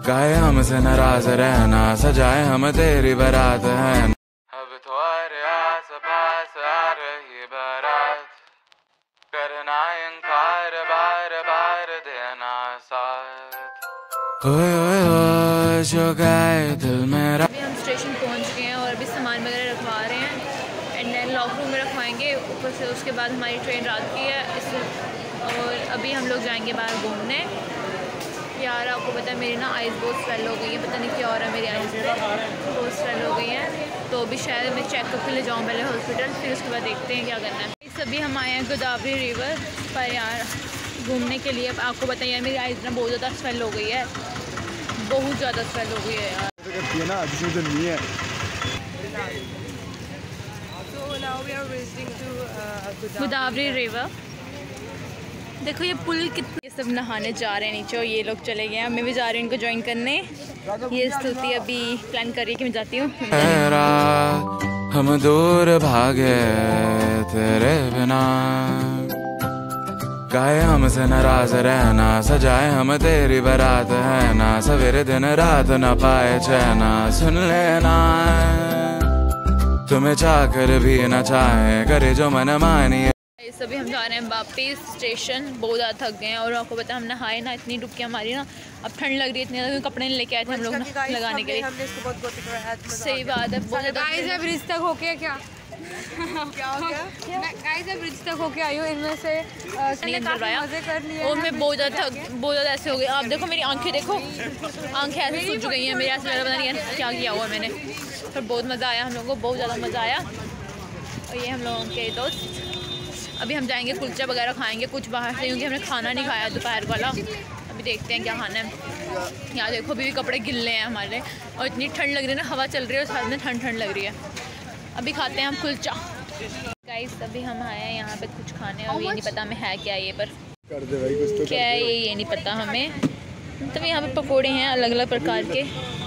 गाए हमसे नाराज रहना, सजाए हम तेरी बारात है। अब तुम्हारे आस पास आ रही बारात, करना इनकार बार बार देना साथ। ओए जो गाए दिल मेरा। अभी हम स्टेशन पहुंच गए हैं और अभी सामान वगैरह रखवा रहे हैं एंड देन लॉक रूम में रखवाएंगे ऊपर से। उसके बाद हमारी ट्रेन रात की है और अभी हम लोग जाएंगे बाहर घूमने। यार आपको पता है मेरी ना आइज़ बहुत स्वेल हो गई है, पता नहीं क्या हो रहा है, मेरी आइज़ बहुत स्वेल हो गई हैं। तो अभी शायद मैं चेकअप के लिए जाऊँ पहले हॉस्पिटल, फिर उसके बाद देखते हैं क्या करना है। इस अभी हम आए हैं गोदावरी रिवर पर यार घूमने के लिए। आपको पता है यार मेरी आइज़ ना बहुत ज़्यादा स्वेल हो गई है, बहुत ज़्यादा स्वेल हो गई है यार। गोदावरी रिवर देखो ये पुल कितने, सब नहाने जा रहे हैं नीचे और ये लोग चले गए हैं। मैं भी जा रही हूँ इनको ज्वाइन करने। ये स्तुति अभी प्लान कर रही है कि मैं जाती हूँ। हम दूर भागे तेरे बिना, गाए हमसे नाराज रहना, सजाए हम तेरी बारात है ना। सवेरे दिन रात न पाए चैना, सुन लेना तुम्हें चाहकर भी न चाहे, करे जो मन मानी। अभी हम जा रहे हैं वापस स्टेशन, बहुत ज़्यादा थक गए हैं और आपको पता है हम नहाए ना, इतनी डुबकी हमारी ना अब ठंड लग रही है इतनी ज़्यादा, कपड़े नहीं लेके आए थे हम लोग लगाने के लिए। सही बात है, बहुत ज़्यादा। ब्रिज तक होके क्या क्या हो गया गाइस, अब ब्रिज तक होके आई हूँ, इनमें से मजे कर लिए और मैं बहुत ज़्यादा ऐसे हो गई। आप देखो मेरी आंखें देखो, आंखें ऐसे सूज गई हैं मेरी, ऐसे पता नहीं क्या किया हुआ मैंने। पर बहुत मज़ा आया हम लोगों को, बहुत ज़्यादा मज़ा आया। और ये हम लोगों के दोस्त अभी हम जाएंगे कुलचा वगैरह खाएंगे कुछ बाहर से, क्योंकि हमने खाना नहीं खाया दोपहर वाला। अभी देखते हैं क्या खाना है। यहाँ देखो अभी भी कपड़े गिल्ले हैं हमारे और इतनी ठंड लग रही है ना, हवा चल रही है और साथ में ठंड लग रही है। अभी खाते हैं हम कुलचा। गाइस अभी हम आए हैं यहाँ पे कुछ खाने और ये नहीं पता हमें है क्या ये, पर क्या है ये नहीं पता हमें। तो यहाँ पे पकोड़े हैं अलग अलग प्रकार के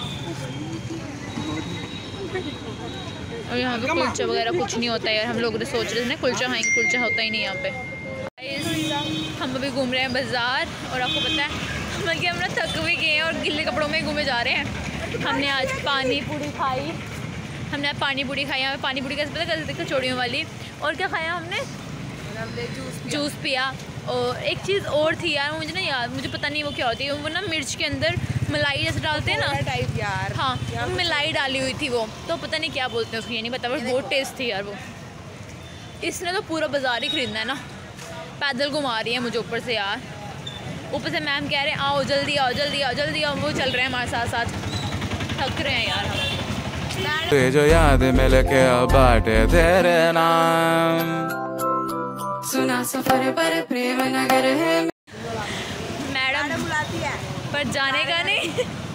और यहाँ पे कुलचा वगैरह कुछ नहीं होता है यार। हम लोग सोच रहे थे ना कुलचा खाएंगे, कुलचा होता ही नहीं यहाँ पे। हम अभी घूम रहे हैं बाज़ार और आपको पता है बल्कि हम ना थक भी गए हैं और गिल्ले कपड़ों में घूमे जा रहे हैं। हमने आज पानी पूरी खाई, यहाँ पे पानी पूरी कैसे पता है, कचौड़ियों वाली। और क्या खाया हमने जूस पिया। और एक चीज़ और थी यार, मुझे ना यार मुझे पता नहीं वो क्या होती है, वो ना मिर्च के अंदर मलाई जैसे डालते हैं ना टाइप यार। हाँ वो मलाई डाली हुई थी वो, तो पता नहीं क्या बोलते हैं उसको, ये नहीं पता, बस बहुत टेस्ट थी यार वो। इसने तो पूरा बाज़ार ही खरीदना है ना, पैदल घुमा रही है मुझे ऊपर से यार। ऊपर से मैम कह रहे हैं आओ जल्दी आओ जल्दी आओ जल्दी आओ, वो चल रहे हैं हमारे साथ साथ। थक रहे हैं यार हम। जो याद मिल के बाटे तेरे नाम, सुना सफर पर प्रेम नगर है। मैडम बुलाती है पर जाने का नहीं।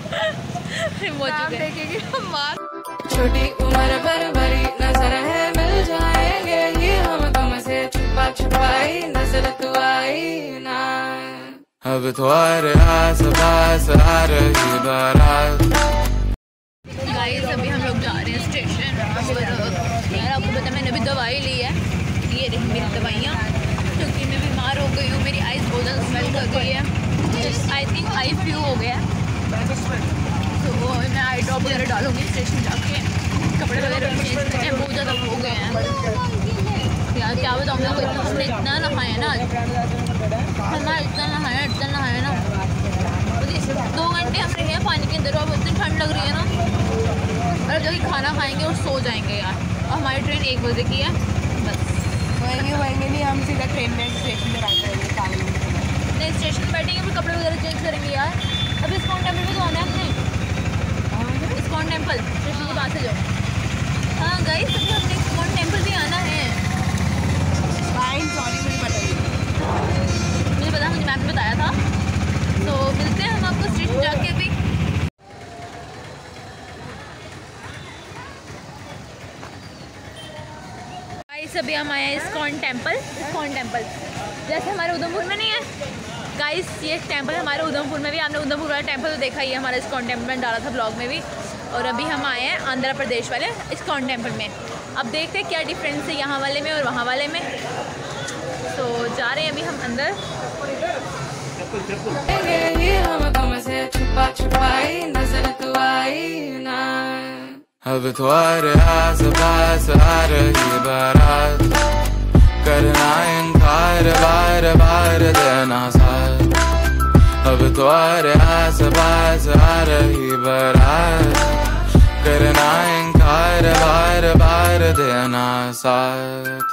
देखेंगे छोटी उम्र पर बड़ी नजर है, मिल जाएंगे ये हम तुम से छुपा छुपाई नजर तू आई ना। अब तुम्हारे आस पास आ रही बारात। गाइस अभी हम लोग जा रहे हैं स्टेशन और यार आपको पता मैंने अभी दवाई ली है, ये रही मेरी दवाइयाँ, क्योंकि मैं बीमार हो गई हूँ, मेरी आइज़ बहुत ज़्यादा स्वेल कर गई है। आई थिंक आई फ्लू हो गया, तो वो मैं आई ड्रॉप वगैरह डालूंगी स्टेशन जाके। कपड़े वगैरह चेंज करने हैं, बहुत ज़्यादा हो गए हैं यार, क्या बताऊँ मैं आपको। हमने इतना नहाया ना, हमारा इतना नहाया ना 2 घंटे हम रहे हैं पानी के अंदर और इतनी ठंड लग रही है ना। और जब खाना खाएंगे और सो जाएंगे यार, और हमारी ट्रेन 1 बजे की है। बस वहीं नहीं, हम सीधा ट्रेन में स्टेशन पे बैठ जाएंगे। नहीं स्टेशन पर बैठेंगे फिर कपड़े वगैरह चेंज करेंगे यार। अभी इस्कॉन टेम्पल भी तो आना है हमने, इस्कॉन टेम्पल स्टेशन के पास से जाओ। हाँ गाइस अभी हमने इस्कॉन टेम्पल भी आना है। मुझे पता, मुझे मैम ने बताया था। तो मिलते हैं हम आपको स्टेशन जाके अभी। गाइस अभी हम आए हैं इस्कॉन टेम्पल जैसे हमारे उधमपुर में नहीं है गाइस, ये टेम्पल हमारे उधमपुर में भी, आपने उधमपुर वाला टेम्पल तो देखा ही है, हमारा इस्कॉन टेम्पल में डाला था ब्लॉग में भी। और अभी हम आए हैं आंध्र प्रदेश वाले इस्कॉन टेम्पल में। अब देखते हैं क्या डिफरेंस है यहाँ वाले में और वहाँ वाले में। तो जा रहे हैं अभी हम अंदर। ये हम तुम से छुपा छुपाई अब तुम्हारे आस पास आ रही बारात, करना इनकार बार बार देना साथ। अब तुम्हारे आस पास आ रही बारात, करना इनकार बार बार देना साथ।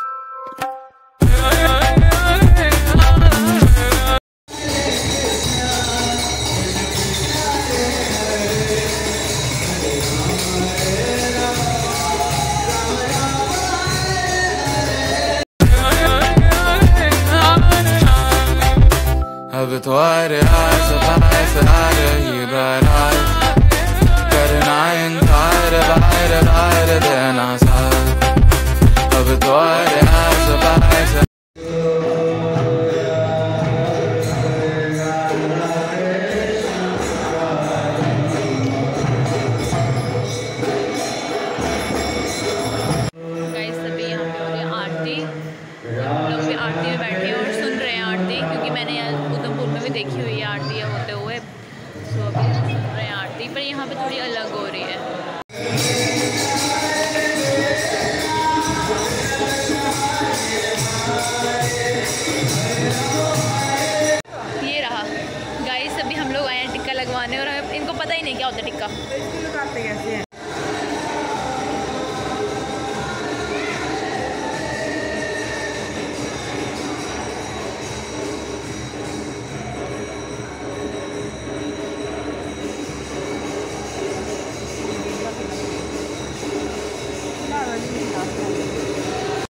अब तुम्हारे आस पास आ रही बारात, करना इनकार बार बार देना साथ। अब तुम्हारे आस पास आरती में बैठे हैं और सुन रहे हैं आरती, क्योंकि मैंने उधमपुर में भी देखी हुई है आरती होते हुए। सो अभी हम सुन रहे हैं आरती, पर यहाँ पे थोड़ी अलग हो रही है। ये रहा गाइस, अभी हम लोग आए हैं टिक्का लगवाने और इनको पता ही नहीं क्या होता है टिक्का। लगाते कैसे हैं?